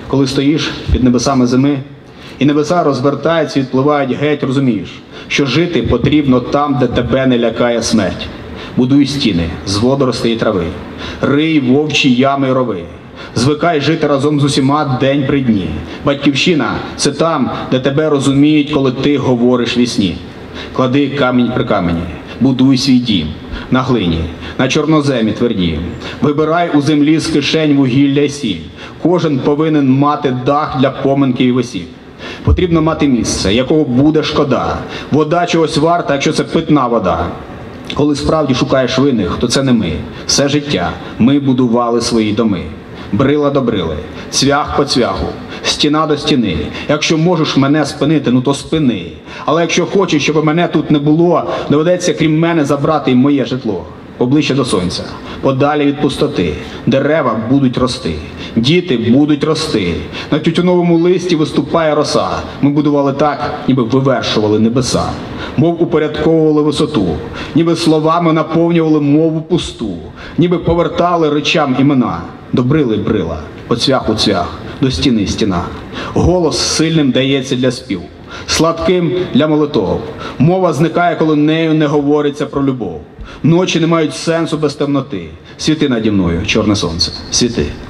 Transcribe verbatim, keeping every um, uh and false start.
коли стоїш під небесами зими, і небеса розвертаються, відпливають геть, розумієш, що жити потрібно там, де тебе не лякає смерть. Будуй стіни з водоростей і трави, рий вовчі ями й рови. Звикай жити разом з усіма день при дні. Батьківщина – це там, де тебе розуміють, коли ти говориш вісні. Клади камінь при камені, будуй свій дім на глині, на чорноземі тверді. Вибирай у землі з кишень вугілля й сіль. Кожен повинен мати дах для поминки і весіль. Потрібно мати місце, якого буде шкода. Вода чогось варта, якщо це питна вода. Коли справді шукаєш винних, то це не ми. Все життя ми будували свої доми. Брила до брили, цвях по цвяху, стіна до стіни. Якщо можеш мене спинити, ну то спини. Але якщо хочеш, щоб мене тут не було, доведеться крім мене забрати й моє житло. Поближче до сонця, подалі від пустоти. Дерева будуть рости, діти будуть рости. На тютюновому листі виступає роса. Ми будували так, ніби вивершували небеса. Мов упорядковували висоту, ніби словами наповнювали мову пусту. Ніби повертали речам імена. До брили брила, по цвяху цвях, до стіни стіна. Голос сильним дається для спів, сладким для молитов. Мова зникає, коли нею не говориться про любов. Ночі не мають сенсу без темноти. Світи наді мною, чорне сонце, світи.